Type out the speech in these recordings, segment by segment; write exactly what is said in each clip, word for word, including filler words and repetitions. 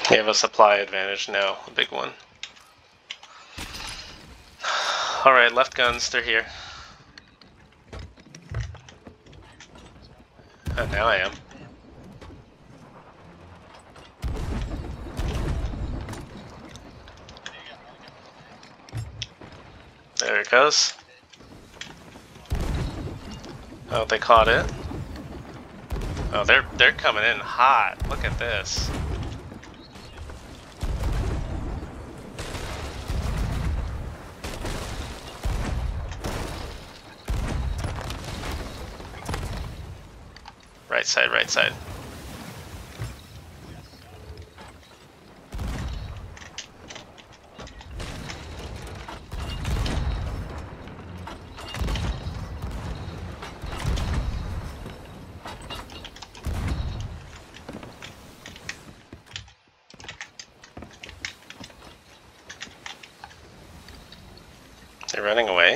We have a supply advantage now, a big one. Alright, left guns, they're here. Uh, now I am. There it goes. Oh, they caught it. Oh, they're they're coming in hot. Look at this. Right side, right side. They're running away.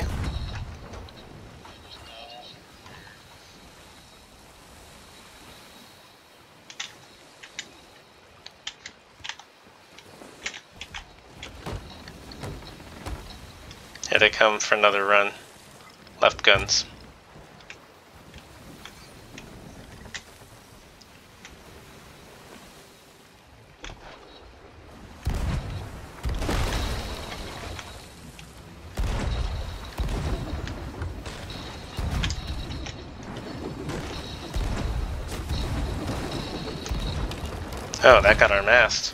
Here they come for another run. Left guns. Oh, that got our mast.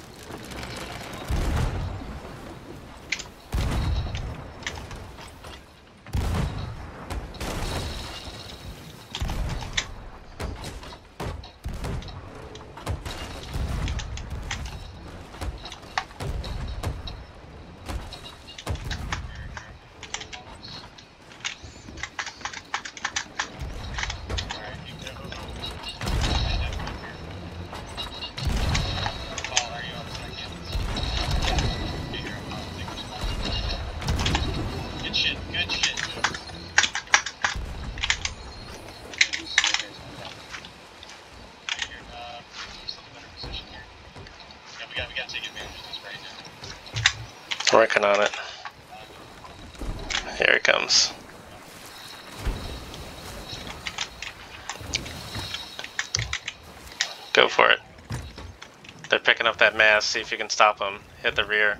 Working on it. Here it comes. Go for it. They're picking up that mast. See if you can stop them. Hit the rear.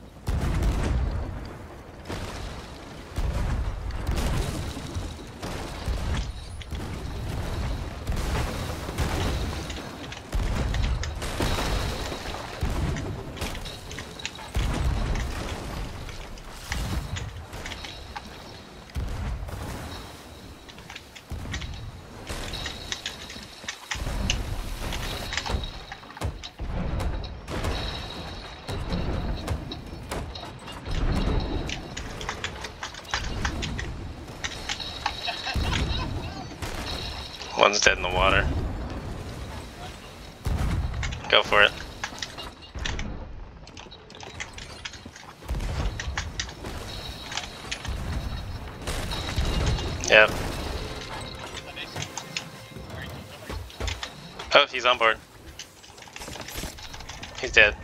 One's dead in the water. Go for it. Yep. Oh, he's on board. He's dead.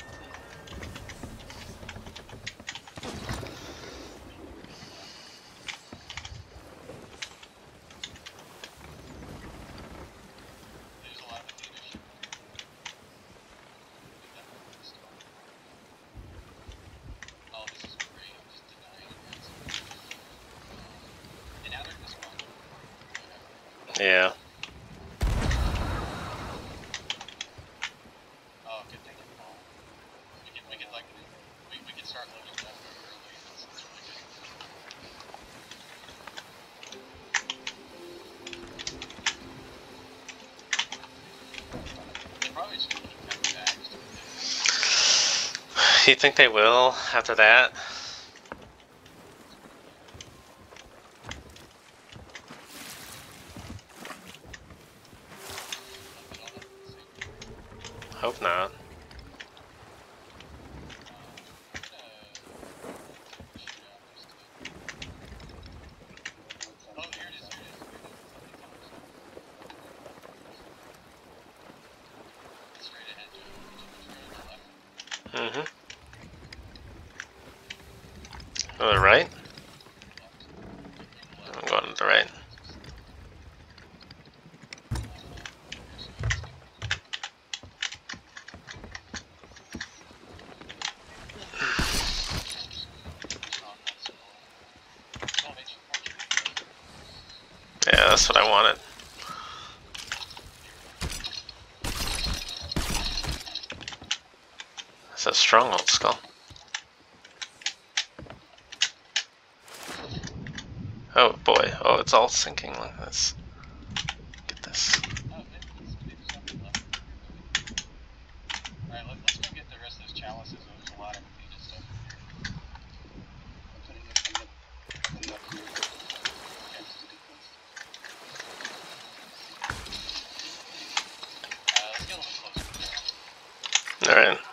Yeah. Oh, good thing you called. We can, we can like, we, we can start loading that early. It's, it's really good. They probably just keep coming back. You think they will after that? Hope not. Mm-hmm. To the right? I'm going to the right. Yeah, that's what I wanted. That's a stronghold skull. Oh boy. Oh, it's all sinking like this. Get this. Alright, let, let's go get the rest of those chalices. There's a lot of completed stuff in here. I'm putting it in the, in the up here. Yeah, this is a good place. Uh, let's get a little closer. Alright.